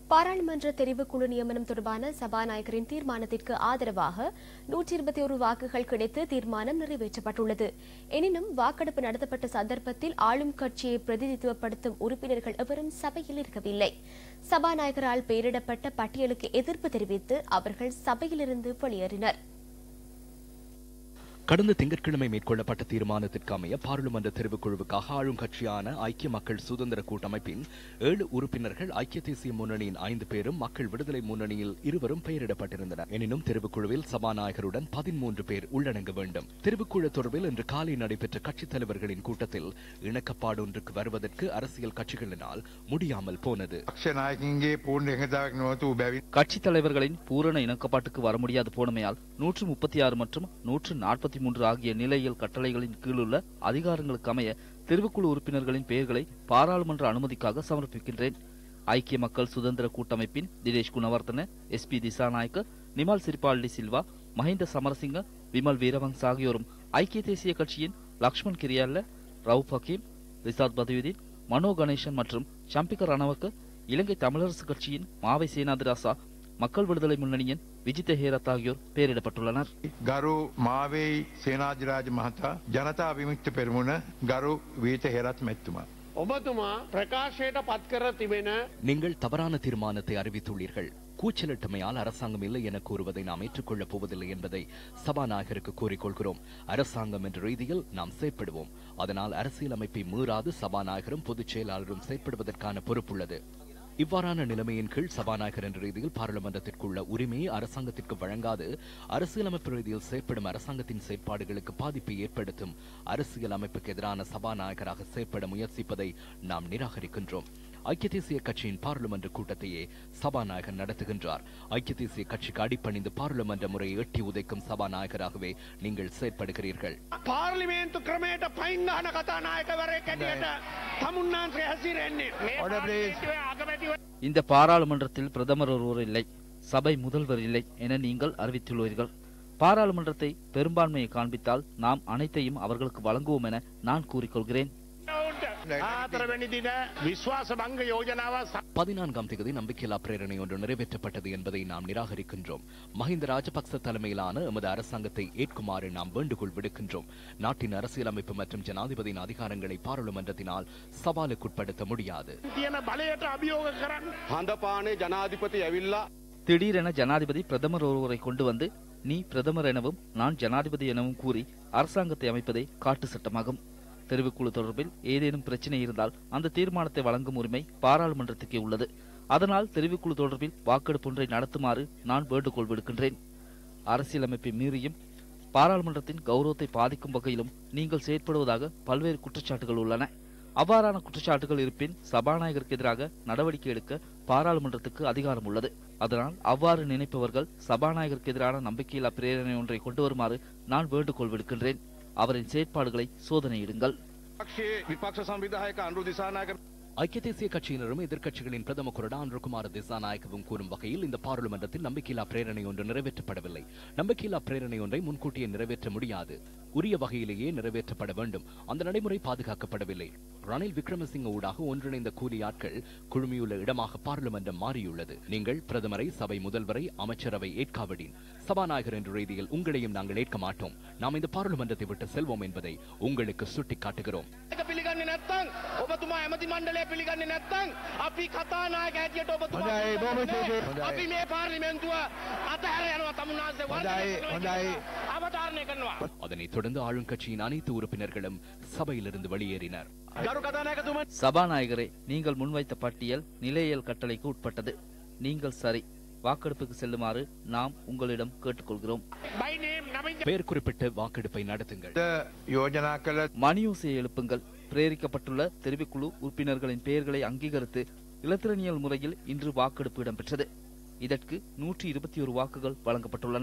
பாராளுமன்ற தெரிவுக்குழு நியமனம் தொடர்பான சபாநாயகரின் தீர்மானத்திற்கு ஆதரவாக 121 வாக்குகள் கிடைத்து தீர்மானம் நிறைவேற்றப்பட்டுள்ளது. எனினும் வாக்கெடுப்பு நடத்தப்பட்ட சந்தர்ப்பத்தில் ஆளும் கட்சியை பிரதிநிதித்துவப்படுத்தும் உறுப்பினர்கள் எவரும் சபையில் இருக்கவில்லை. சபாநாயகரால் பெயரிடப்பட்ட பட்டியலுக்கு எதிர்ப்பு தெரிவித்து அவர்கள் சபையிலிருந்து வெளியேறினர். கடந்த திங்கட்கிழமை மேற்கொள்ளப்பட்ட தீர்மானத்திற்கு அமைய பாராளுமன்ற தெரிவுக்குழுவுக்காக ஆளும் கட்சியான ஐக்கிய மக்கள் சுதந்திர கூட்டமைப்பின் 7 உறுப்பினர்கள், ஐக்கிய தேசிய முன்னணியின் 5 பேரும், மக்கள் விடுதலை முன்னணியில் 2 பெயரிடப்பட்டிருந்தனர். எனினும் தெரிவுக்குழுவில் சபாநாயகருடன் 13 பேர் உள்ளடங்க வேண்டும். தெரிவுக்குழு தொடர்பில் இன்று காலை நடைபெற்ற கட்சித் தலைவர்களின் கூட்டத்தில் இணக்கப்பாடு ஒன்றுக்கு வருவதற்கு அரசியல் கட்சிகளினால் முடியாமல் போனது. கட்சித் தலைவர்களின் பூரண இணக்கப்பாட்டுக்கு வர முடியாது போனமையால் 136 மற்றும் 143 ஆகிய நிலையியல் கட்டளைகளின் கீழுள்ள அதிகாரங்களுக்கு அமைய தெரிவுக்குழு உறுப்பினர்களின் பெயர்களை பாராளுமன்ற அனுமதிக்காக சமர்ப்பிக்கின்றேன். ஐக்கிய மக்கள் சுதந்திர கூட்டமைப்பின் தினேஷ் குணவர்தன, SP திசாநாயக்க, நிமால் சிறிபால்டி சில்வா, மஹிந்த சமரசிங்க, விமல் வீரவங்ச ஆகியோரும், ஐக்கிய தேசிய கட்சியின் லக்ஷ்மண் கிரியால்ல, ரவுப் ஹக்கீம், ரிசாத் பதுயுதீன், மனோ கணேசன் மற்றும் சம்பிக்க ரணவக்க, இலங்கை தமிழரசு கட்சியின் மாவை சேனாதிராசா, மக்கள் விடுதலை முன்னணியின் விஜித ஹேரத் ஆகியோர் பெயரிடப்பட்டுள்ளனர். கரு மாவே சேனாதிராஜ மஹதா, ஜனதா விமுக்தி பெருமுன கரு வீத ஹேரத் மெத்துமா. நீங்கள் தவறான தீர்மானத்தை அறிவித்துள்ளீர்கள். கூச்சலிட்டமையால் அரசாங்கம் இல்லை என கூறுவதை நாம் ஏற்றுக்கொள்ளப் போவதில்லை என்பதை சபாநாயகருக்கு கூறிக்கொள்கிறோம். அரசாங்கம் என்ற ரீதியில் நாம் செயற்படுவோம். அதனால் அரசியலமைப்பை மீறாது சபாநாயகரும் பொதுச் செயலாளரும் செயற்படுவதற்கான பொறுப்புள்ளது. இவ்வாறான நிலைமையின் கீழ் சபாநாயகர் என்ற ரீதியில் பாராளுமன்றத்திற்குள்ள உரிமையை அரசாங்கத்திற்கு வழங்காது அரசியலமைப்பு ரீதியில் செயற்படும் அரசாங்கத்தின் செயற்பாடுகளுக்கு பாதிப்பை ஏற்படுத்தும் அரசியல் அமைப்புக்கு எதிரான சபாநாயகராக செயற்பட முயற்சிப்பதை நாம் நிராகரிக்கின்றோம். ஐக்கிய தேசிய கட்சியின் பாராளுமன்ற கூட்டத்தையே சபாநாயகர் நடத்துகின்றார். ஐக்கிய தேசிய கட்சிக்கு அடிப்பணிந்து பாராளுமன்ற முறையை எட்டி உதைக்கும் சபாநாயகராகவே நீங்கள் செயற்படுகிறீர்கள். இந்த பாராளுமன்றத்தில் பிரதமர் ஒருவர் இல்லை, சபை முதல்வர் இல்லை என நீங்கள் அறிவித்துள்ளீர்கள். பாராளுமன்றத்தை பெரும்பான்மையை காண்பித்தால் நாம் அனைத்தையும் அவர்களுக்கு வழங்குவோம் என நான் கூறிக்கொள்கிறேன். 14ஆம் தேதி நம்பிக்கையில்லா பிரேரணை ஒன்று நிறைவேற்றப்பட்டது என்பதை நாம் நிராகரிக்கின்றோம். மஹிந்த ராஜபக்ச தலைமையிலான எமது அரசாங்கத்தை ஏற்குமாறு நாம் வேண்டுகோள் விடுக்கின்றோம். நாட்டின் அரசியலமைப்பு மற்றும் ஜனாதிபதியின் அதிகாரங்களை பாராளுமன்றத்தினால் சவாலுக்குட்படுத்த முடியாது. திடீரென ஜனாதிபதி பிரதமர் ஒருவரை கொண்டு வந்து நீ பிரதமர் எனவும் நான் ஜனாதிபதி எனவும் கூறி அரசாங்கத்தை அமைப்பதே காட்டு சட்டமாகும். தெரிவுக்குழு தொடர்பில் ஏதேனும் பிரச்சனை இருந்தால் அந்த தீர்மானத்தை வழங்கும் உரிமை பாராளுமன்றத்துக்கே உள்ளது. அதனால் தெரிவுக்குழு தொடர்பில் வாக்கெடுப்பு ஒன்றை நடத்துமாறு நான் வேண்டுகோள் விடுக்கின்றேன். அரசியலமைப்பை மீறியும் பாராளுமன்றத்தின் கௌரவத்தை பாதிக்கும் வகையிலும் நீங்கள் செயற்படுவதாக பல்வேறு குற்றச்சாட்டுகள் உள்ளன. அவ்வாறான குற்றச்சாட்டுகள் இருப்பின் சபாநாயகருக்கு எதிராக நடவடிக்கை எடுக்க பாராளுமன்றத்துக்கு அதிகாரம் உள்ளது. அதனால் அவ்வாறு நினைப்பவர்கள் சபாநாயகருக்கு எதிரான நம்பிக்கையில்லா பிரேரணை ஒன்றை கொண்டு வருமாறு நான் வேண்டுகோள் விடுக்கின்றேன். அவரின் செயற்பாடுகளை சோதனையிடுங்கள். ஐக்கிய தேசிய கட்சியினரும் எதிர்க்கட்சிகளின் பிரதம கொறடா அன்ருகுமார திசாநாயக்கவும் கூறும் வகையில் இந்த பாராளுமன்றத்தில் நம்பிக்கையில்லா பிரேரணை ஒன்று நிறைவேற்றப்படவில்லை. நம்பிக்கையில்லா பிரேரணை ஒன்றை முன்கூட்டியே நிறைவேற்ற முடியாது. உரிய வகையிலேயே நிறைவேற்றப்பட வேண்டும். அந்த நடைமுறை பாதுகாக்கப்படவில்லை. ரணில் விக்ரமசிங்க ஊடாக ஒன்றிணைந்த கூலியாட்கள் குழுமியுள்ள இடமாக பாராளுமன்றம் மாறியுள்ளது. நீங்கள் பிரதமரை, சபை முதல்வரை, அமைச்சரவை ஏற்காவிடின் சபாநாயகர் என்ற ரீதியில் உங்களையும் நாங்கள் ஏற்க மாட்டோம். நாம் இந்த பாராளுமன்றத்தை விட்டு செல்வோம் என்பதை உங்களுக்கு சுட்டிக்காட்டுகிறோம். அதனைத் தொடர்ந்து ஆளும் கட்சியின் அனைத்து உறுப்பினர்களும் சபையிலிருந்து வெளியேறினர். சபாநாயகரே, நீங்கள் முன்வைத்த பட்டியல் நிலையியல் கட்டளைக்கு உட்பட்டது. நீங்கள் சரி, வாக்கெடுப்புக்கு செல்லுமாறு நாம் உங்களிடம் கேட்டுக்கொள்கிறோம். பெயர் குறிப்பிட்டு வாக்கெடுப்பை நடத்துங்கள். மணியோசையை எழுப்புங்கள். பிரேரிக்கப்பட்டுள்ள தெரிவுக்குழு உறுப்பினர்களின் பெயர்களை அங்கீகரித்து இலத்திரனியல் முறையில் இன்று வாக்கெடுப்பு இடம்பெற்றது. இதற்கு 121 வாக்குகள் வழங்கப்பட்டுள்ளன.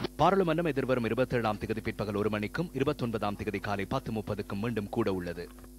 பாராளுமன்றம் எதிர்வரும் 27ஆம் தேதி பிற்பகல் 1 மணிக்கும் 29ஆம் தேதி காலை 10:30க்கும் மீண்டும் கூட உள்ளது.